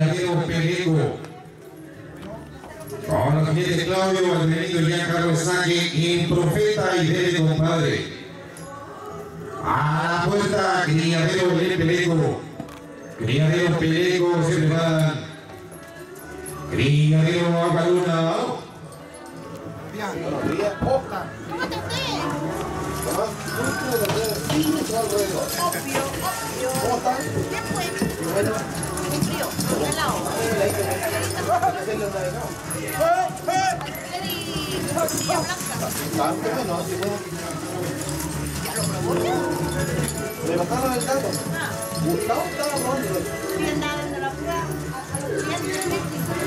Criadero Peleco. Con los jinetes Claudio, Alberito y Giancarlo Saque, en Profeta y Dele Compadre. A la puerta, Criadero Peleco. Criadero Peleco, se preparan. Criadero Agualuna. ¿Cómo están? Bien, pues. Bueno. Frío, helado. Tortilla blanca. No, así bueno. ¿Ya lo probó ya? ¿Le bajaron el gato? Gustavo estaba probando. Sí, andaba dando la prueba a los clientes.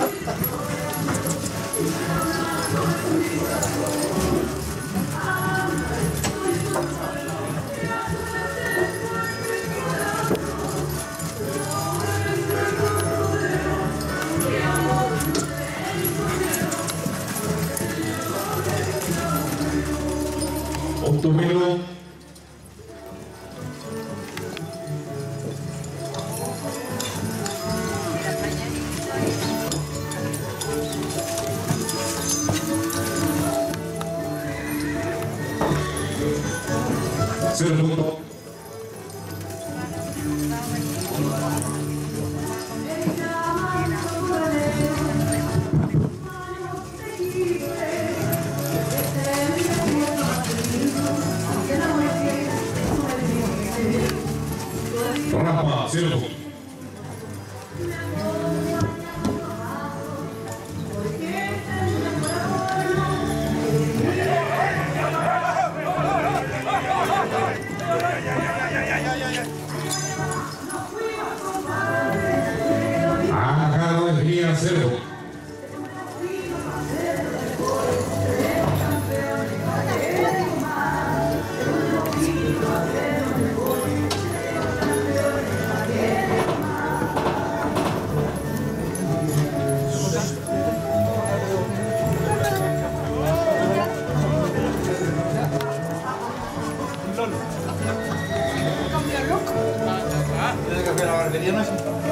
Octomelo. Cero punto. Rampa, cero punto. Ajá, el día cero. Tiene que hacer la barbería, ¿no es?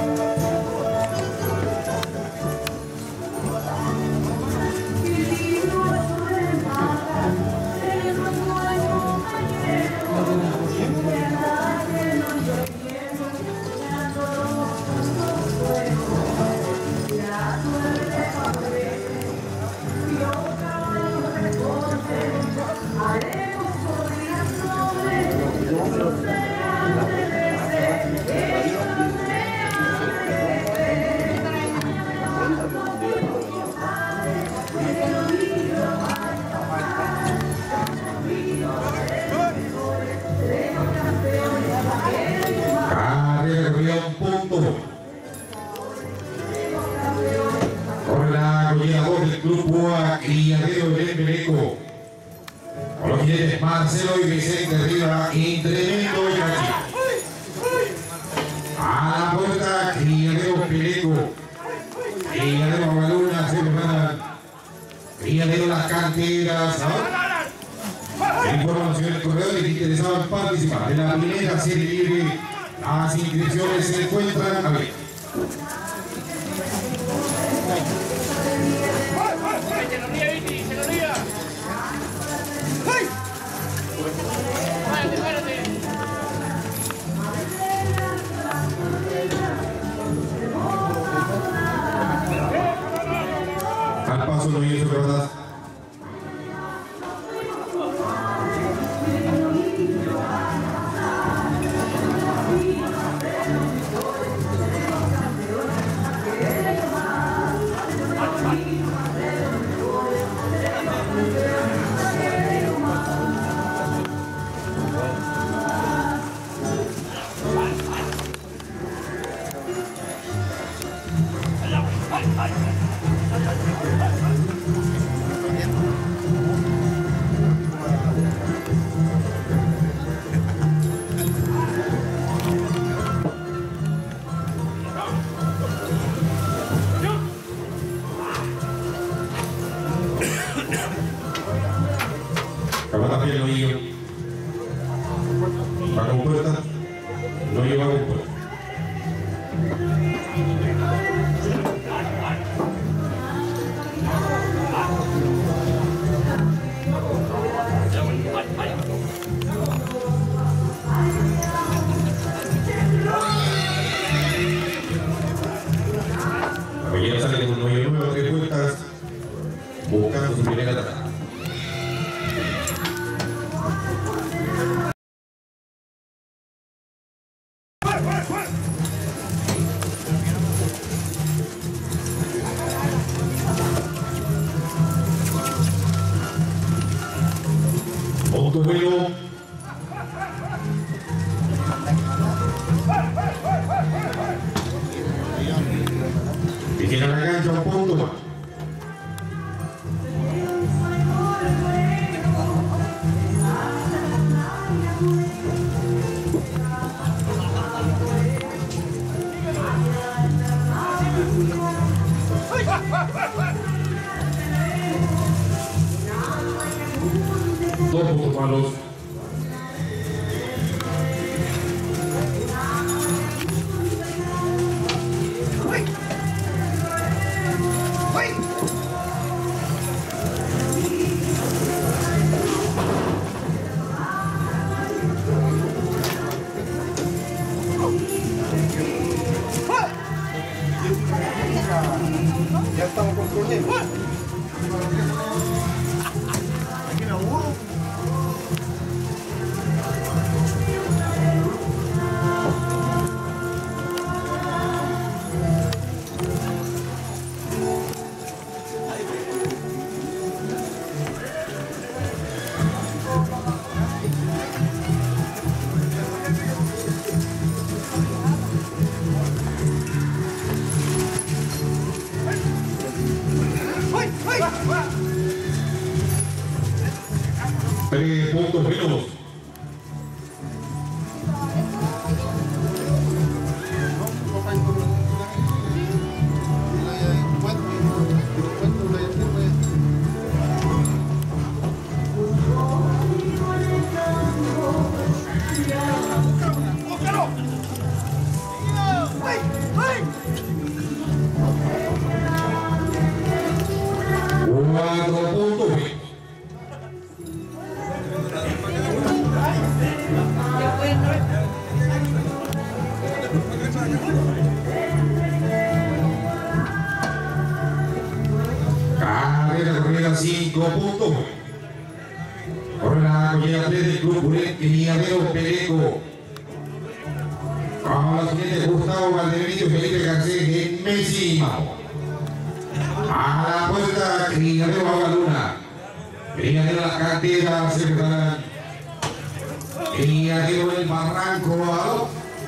Criadero del Peleco. Con los jinetes Marcelo y Vicente Riva, y tremendo y aquí. A la puerta, Criadero Peleco. Criadero Agualuna, se preparan. Criadero Las Canteras. Información del corredor y interesados en participar de la primera serie libre. Las inscripciones se encuentran abiertas. Al paso no viene su verdad. Capataz no iba. Va con puerta. No lleva con puerta. Tira la cancha un punto más. Dos puntos malos. Ya estamos con problemas. Aquí no hubo. Tres puntos menos. Cuatro puntos menos. Carrera corrida 5 puntos. Por la collera 3 del Club Purén, Criadero Peleco. Con los siguientes Gustavo Valdebenito y Felipe Garcés en Messi y Mao. A la puerta, Criadero Babaluna. Criadero Las Canteras se preparan. Criadero El Barranco a dos.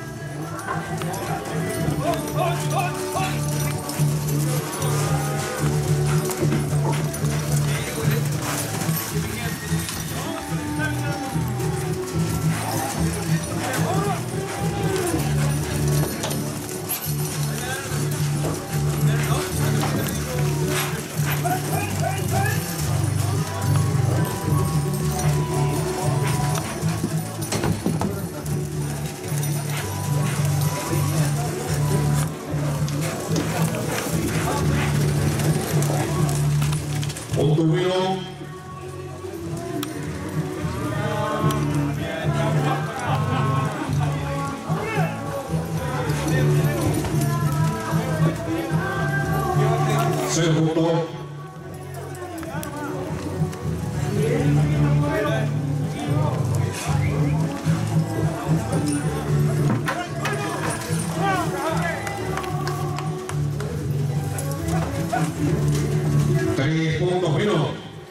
Punto uno. Cero punto. Tres puntos menos.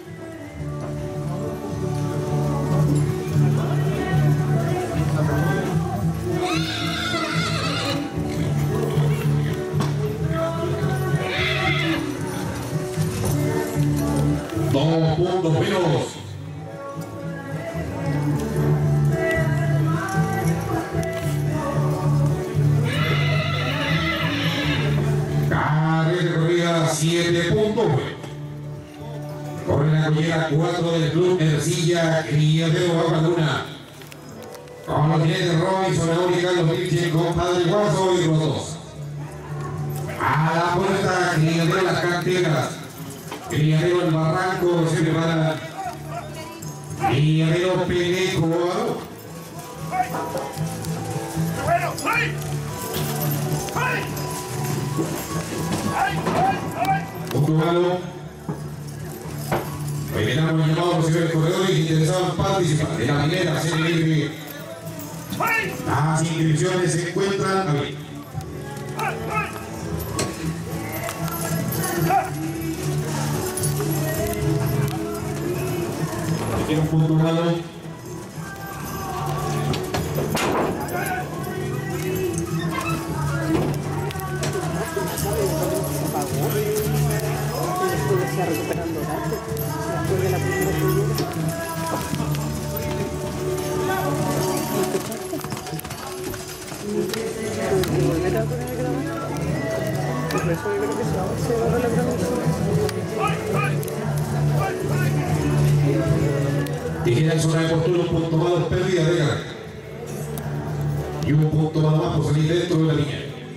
Dos puntos menos. Carrera corrida 7 puntos menos. Corre la collera 4 del Club Ercilla, Criadero Babaluna. Con los jinetes Robinson, Auri, Carlos Vilche, compadre Guaso y Rodos. A la puerta, Criadero Las Canteras. Criadero El Barranco se prepara. Criadero Peleco. Punto malo. Reiteramos el llamado a los señores corredores interesados en participar de la primera serie libre. Las inscripciones se encuentran abiertas. Tiene un punto malo. Tijera en zona de postura, un punto más, pérdida de carga. Y un punto más por salir dentro de la línea.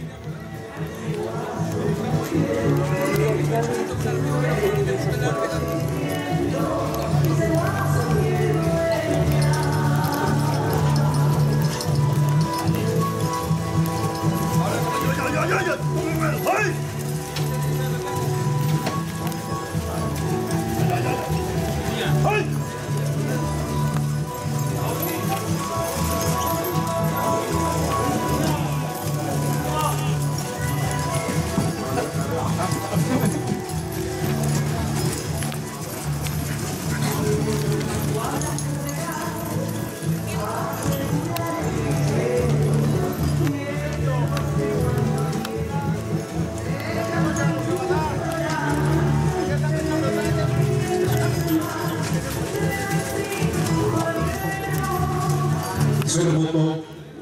Solo punto.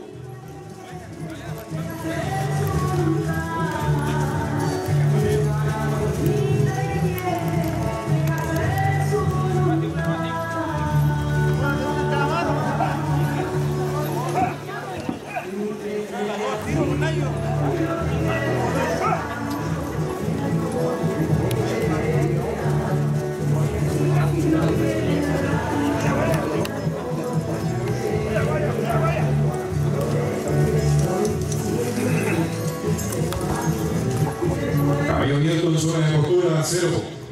Caballo abierto en zona de postura, 0.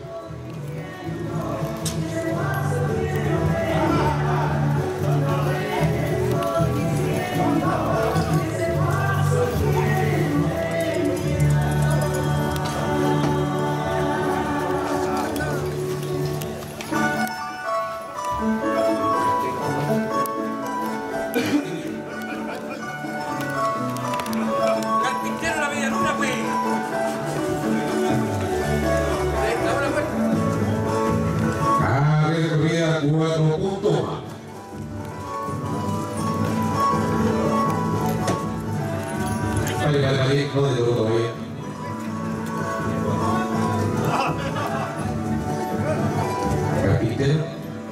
Carpintero la media luna, pues. Recorrida 4 puntos más. Vale, no de todo todavía. Carpintero.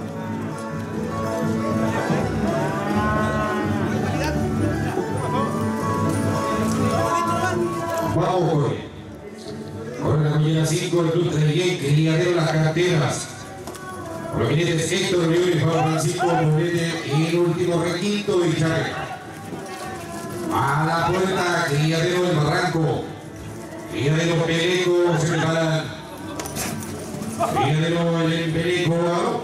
Vamos, corre. Corre la mañana 5 del Club Treguén, que ligadero las carteras. Por lo que tiene Héctor River y Pablo Francisco Morete y el último requinto de Charca. A la puerta, criadero del Barranco. Criadero Peleco, se preparan. Criadero el Peleco.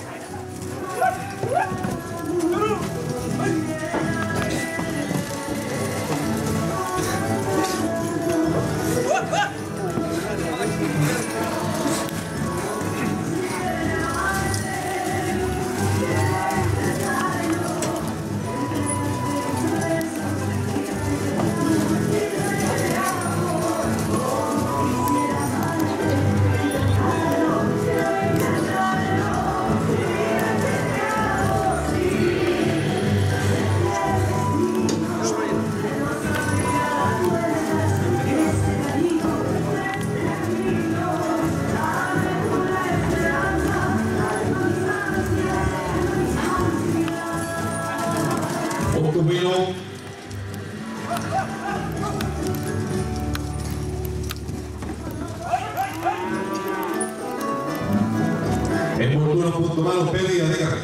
Envoltura un punto más, pérdida de carrera.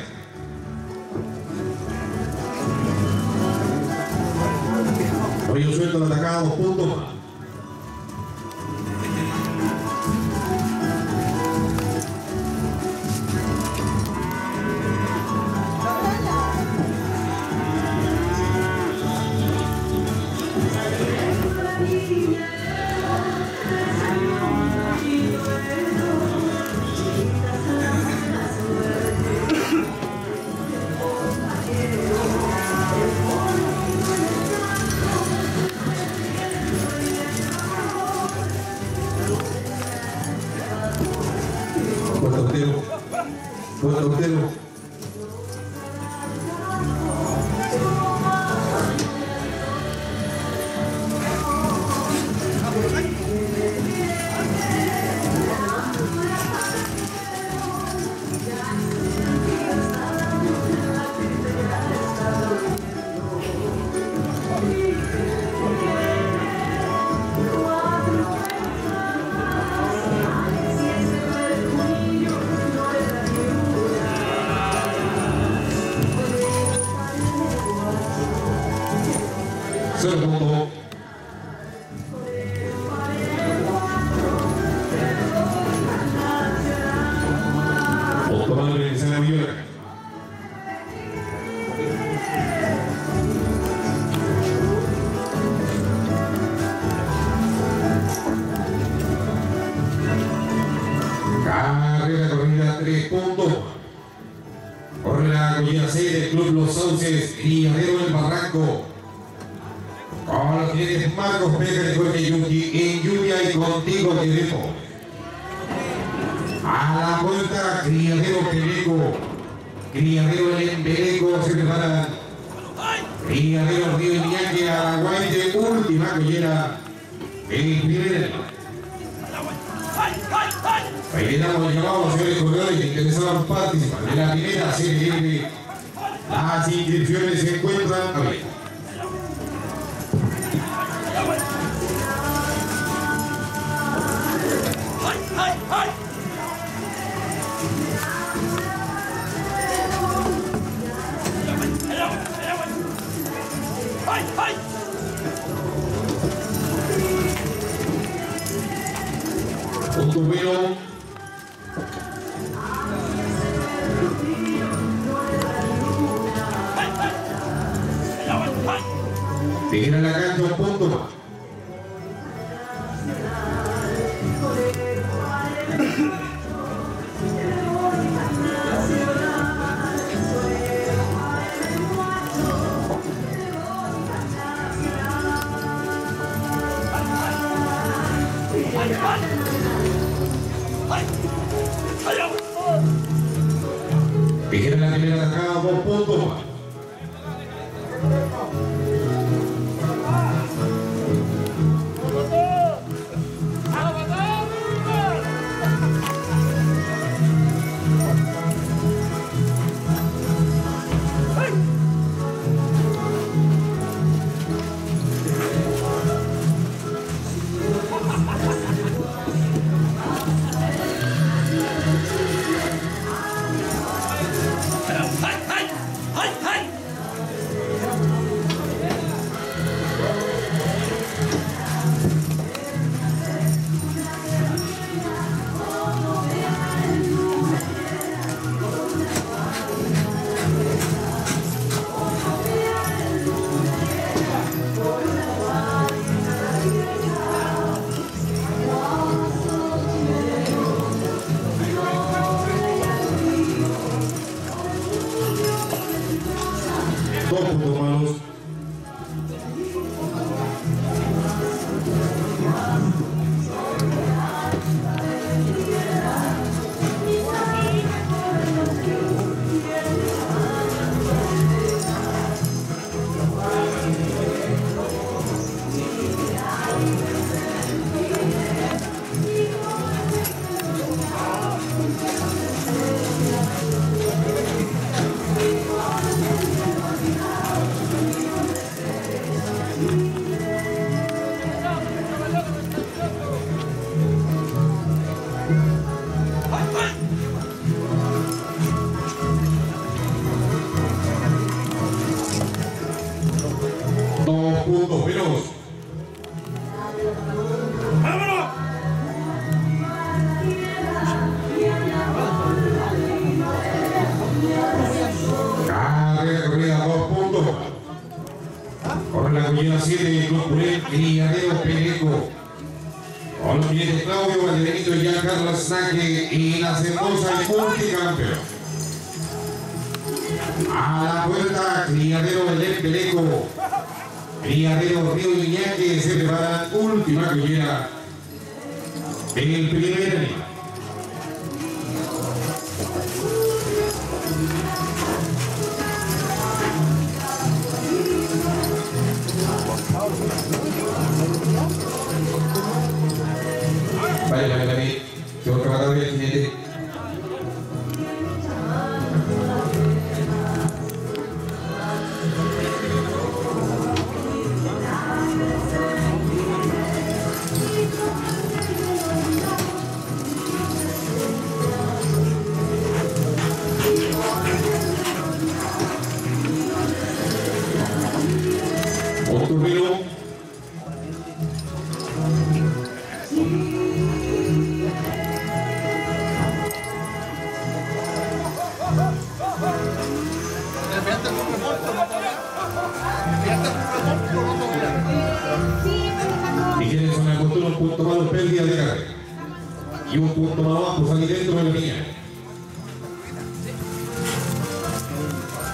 Hoy suelto el atacado, 2 puntos más. Portero. collera 6 del Club Los Sauces, Criadero del Barranco. Con los jinetes Marcos Pérez, Jorge Yuki, en lluvia y contigo queremos. A la vuelta, Criadero Peleco, Criadero El Embeleco se preparan. Criadero Río Iñaki, Araguaite, última collera, el primer. Ahí le damos llamado a los señores corredores que interesaban participar de la primera serie. Las inscripciones se encuentran abiertas. Punto bueno. Tira la cancha un punto más. Tira la primera atacada, 2 puntos más. Y la Cerdosa y multicampeón. A la puerta, Criadero del Embeleco, Criadero Río Iñaki se prepara última collera del primer animal. Vale, vale. Yo creo que va a ver el jinete. Otro vino. Tijeres en la costura, un punto más pérdida de carga y un punto más abajo, salir dentro de la línea.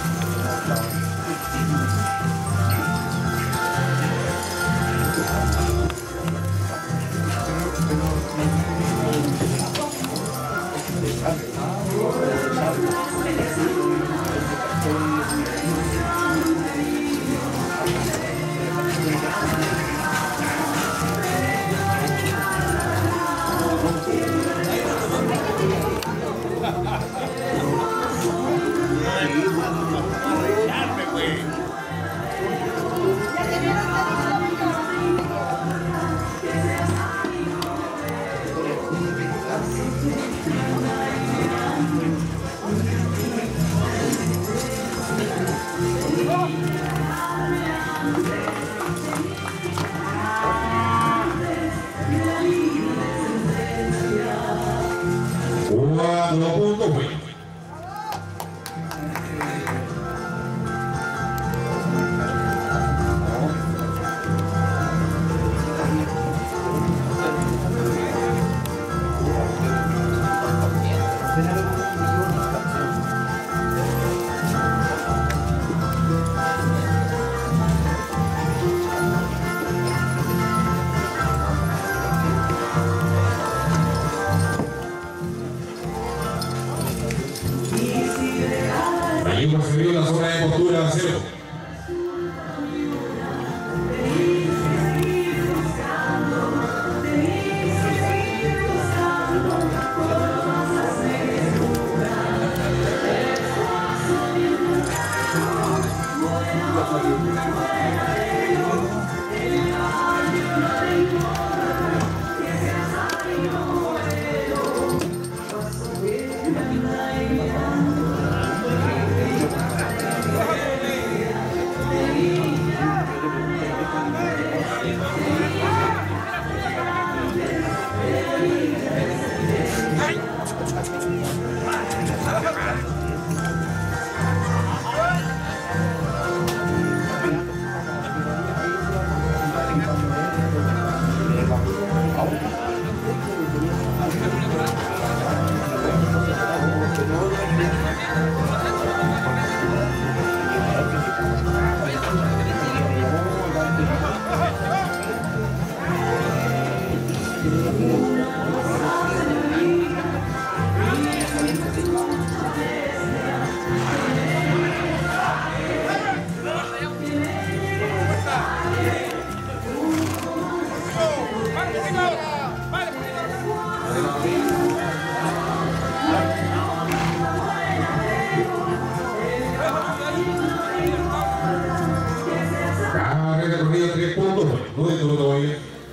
Recorrido 3 puntos, no de todo todavía.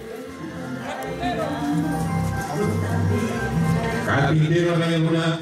Carpintero Raya Luna.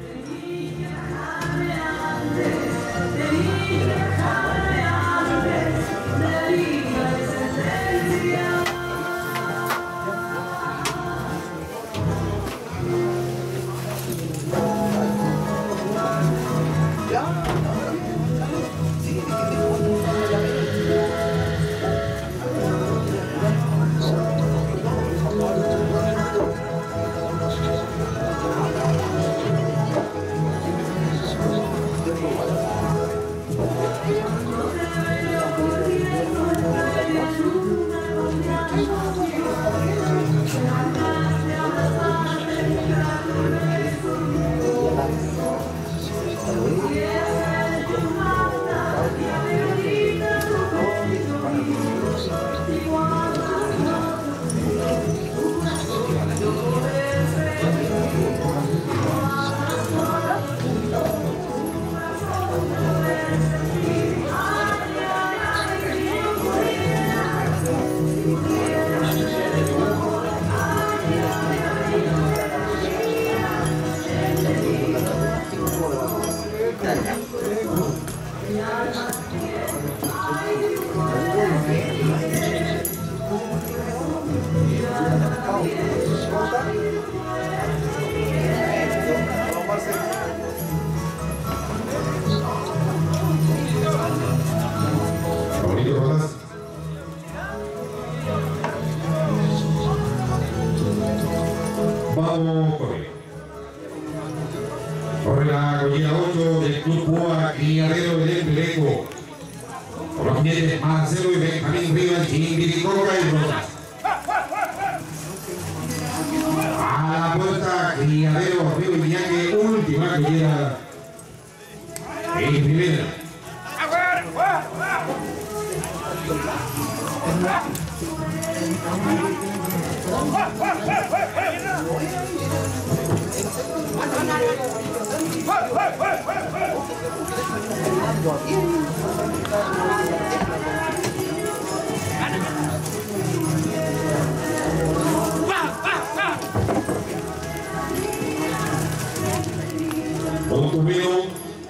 Vamos con él. Corre la collera 8 del Club Boa Criadero del Embeleco. Con los jinetes Marcelo y Benjamín Rivas, Chimbiricoca y Rojas. A la puerta Criadero Río y Villaque, última collera. En primera. Punto menos.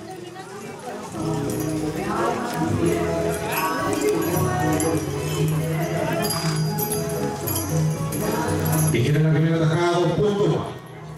Y quieren la primera atacada, 2 puntos más.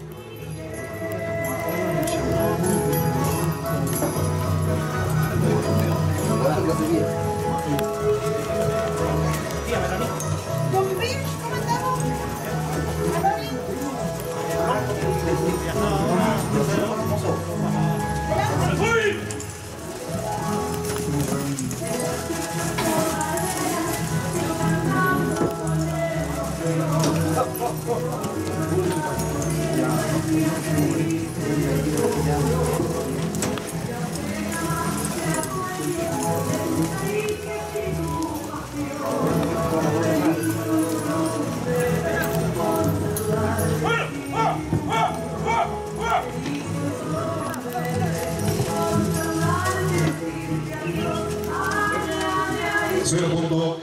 Cero punto.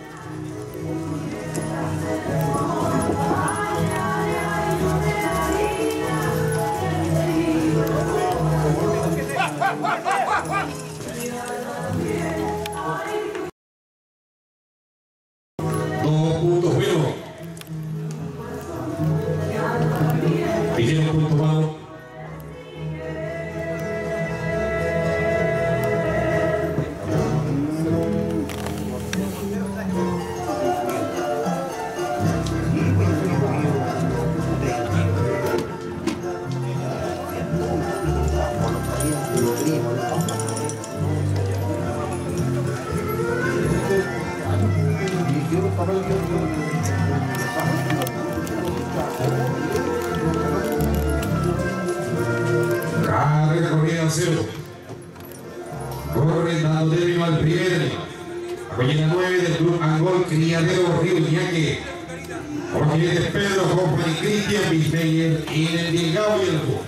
Pidieron punto malo. jinetes Pedro Hoffman y Cristian Bismeyer en el Delgado y el Búho.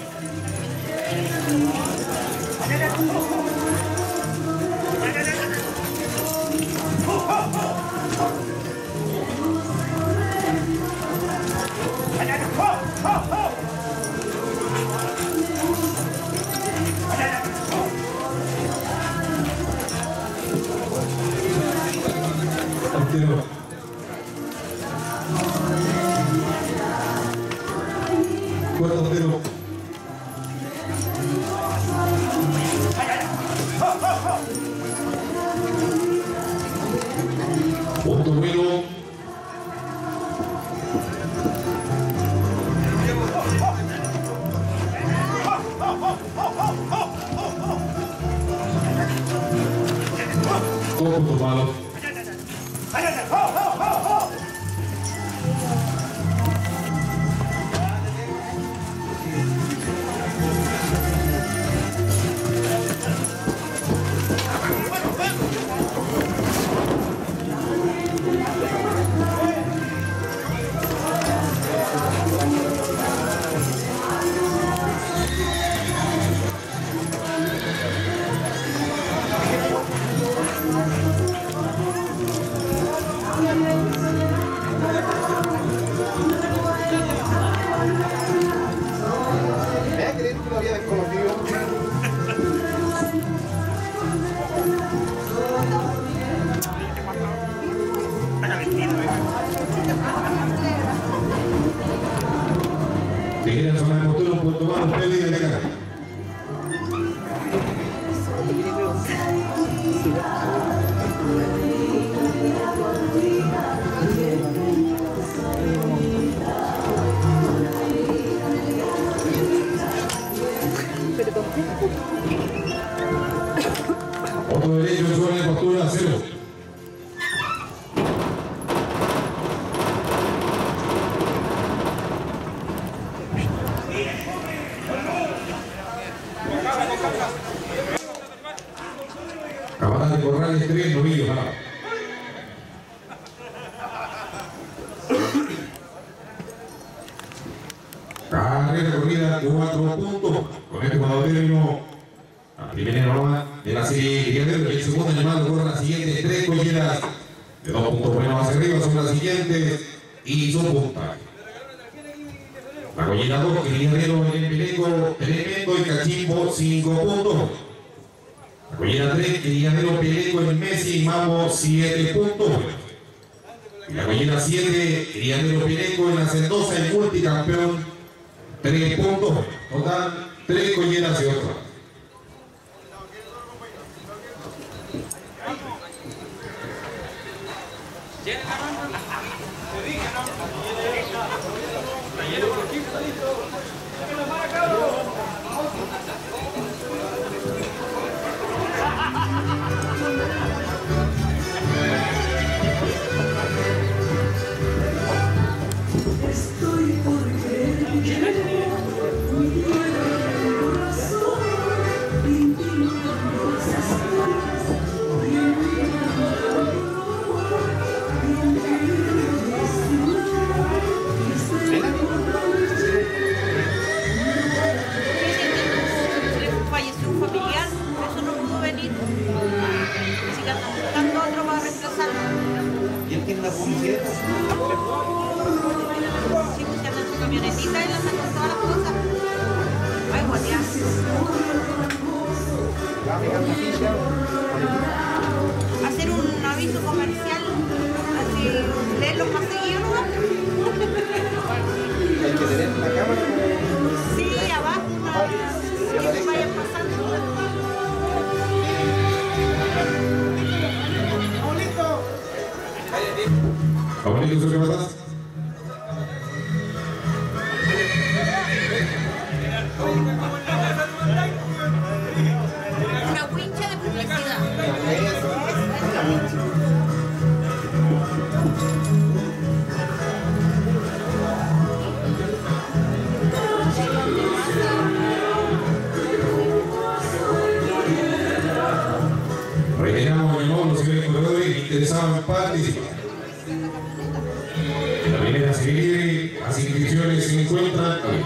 Punto bueno. Todo punto malo. Tijeras sobre el motor, un punto más, pérdida de carga. Otro derecho sobre la postura, 0. Camarada de Corrales 3, novillos. Carrera corrida 4 puntos. Con este cuando terminó la primera norma de la serie Criadero, el segundo llamado corre las siguientes 3 colleras de 2 puntos buenos hacia arriba, son las siguientes y son puntajes. La collera 2, Criadero en el Peleco, Tremendo y Cachimbo, 5 puntos. La collera 3, Criadero Peleco en Messi, Mamo, 7 puntos. Y la collera 7, Criadero Peleco en la Sendoza, el multicampeón, 3 puntos. Total, 3 colleras y otra. Hacer un aviso comercial, así leerlo más seguido, ¿no? Hay que tener la cámara. Sí, abajo, que se vayan pasando. Pablito, ¿qué pasa? Una wincha de publicidad. Reiteramos el módulo, señores corredores que interesaban participar. La primera serie refiere, las inscripciones se encuentran ahí.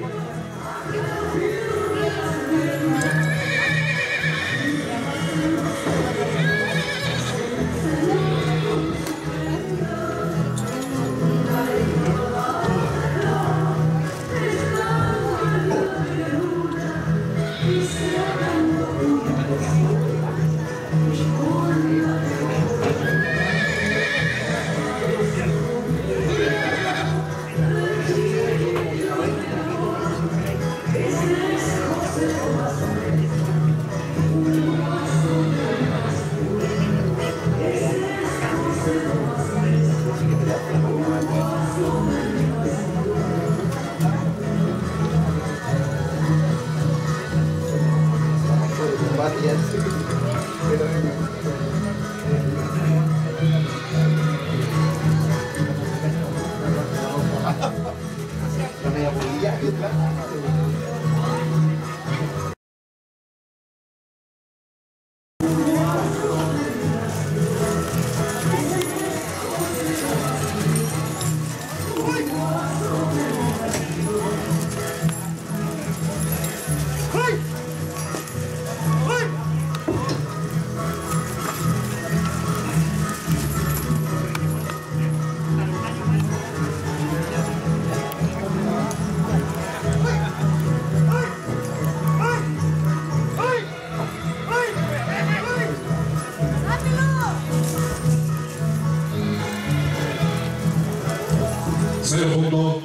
Segundo.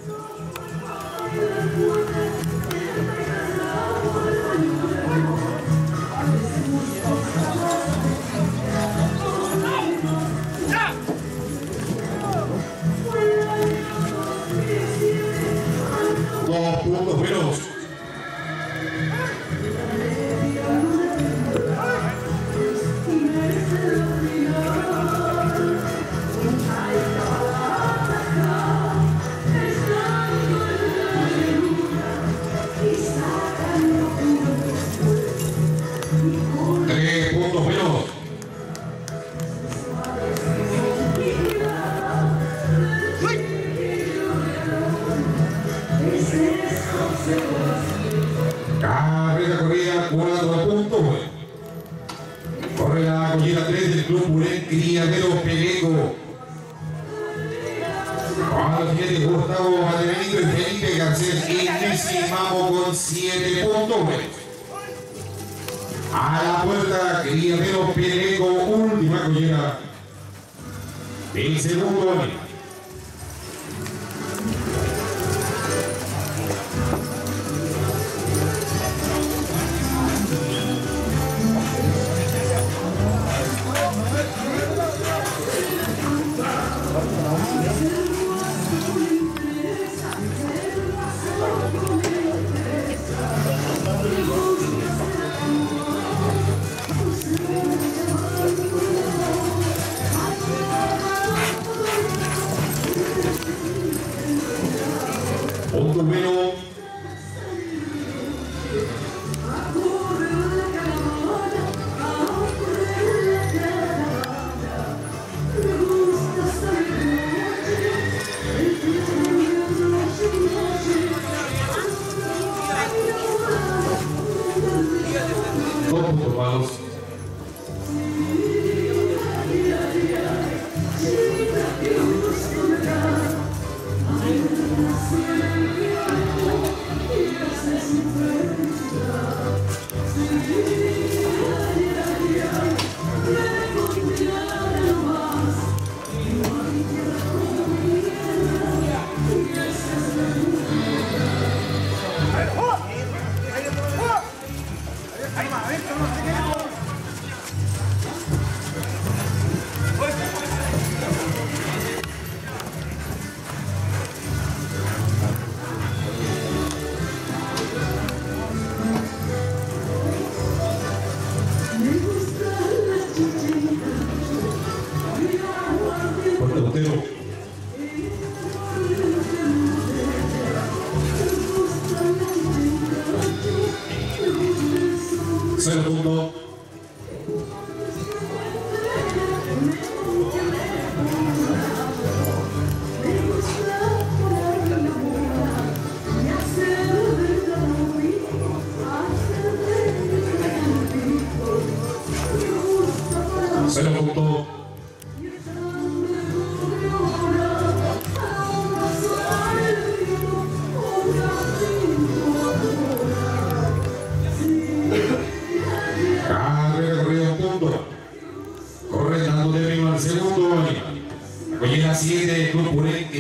Dos puntos menos. Carrera corrida 4 puntos. Corre la collera 3 del Club Purén Criadero Peleco. Para los siguientes Gustavo Valdebenito y Felipe Garcés y Messi Mamo con 7 puntos. A la puerta Criadero Peleco, última collera del segundo año. Punto menos. Dos puntos malos.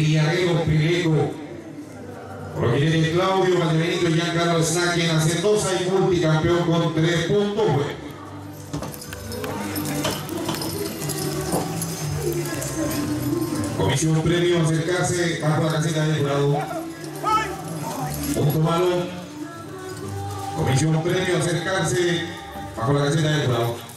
Criadero Peleco. Por lo que tiene Claudio Valdebenito y Giancarlo Snaque en Hacendosa y multicampeón con 3 puntos. Comisión premio acercarse bajo la caseta del jurado. Punto malo. Comisión premio acercarse bajo la caseta del jurado.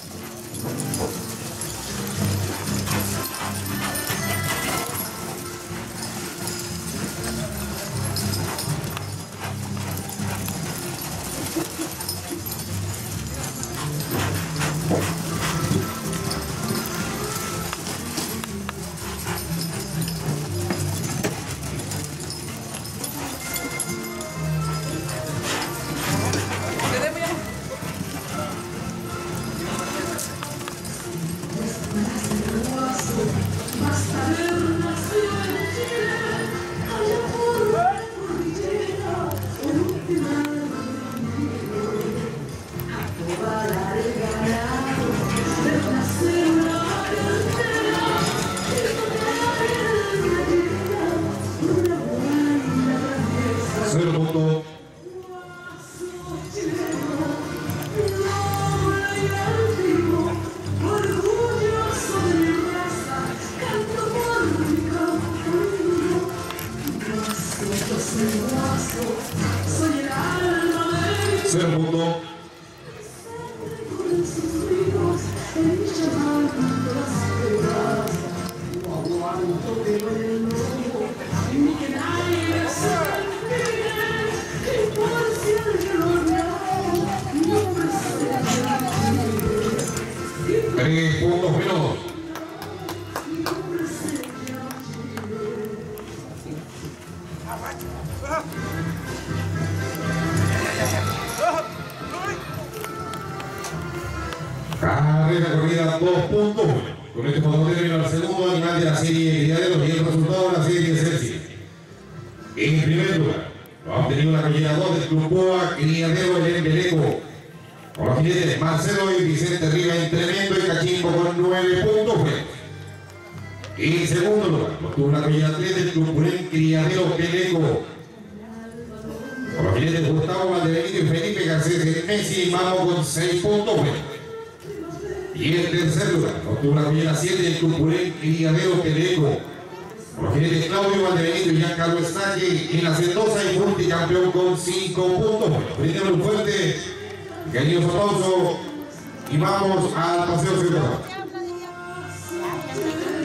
Carrera corrida 2 puntos. Con este podemos terminar el segundo animal de la serie Criaderos y el resultado de la serie Celsius. En primer lugar, lo ha obtenido la collera 2 del Club Boa, Criadero el Peleco. Con los jinetes Marcelo y Vicente Riva en Tremendo y Cachimbo con 9 puntos. En segundo lugar, lo obtuvo la collera 3 del Club Purén, Criadero Peleco. Con los jinetes Gustavo Valdebenito y Felipe Garcés en Messi y Mamo con 6 puntos. Y en tercer lugar, obtuvo la collera 7 del Club Purén, Criadero Peleco. Con los jinetes Claudio Valdebenito y Giancarlo Snaque en Hacendosa y multicampeón con 5 puntos. Brindemos un fuerte, cariñoso aplauso y vamos al paseo central.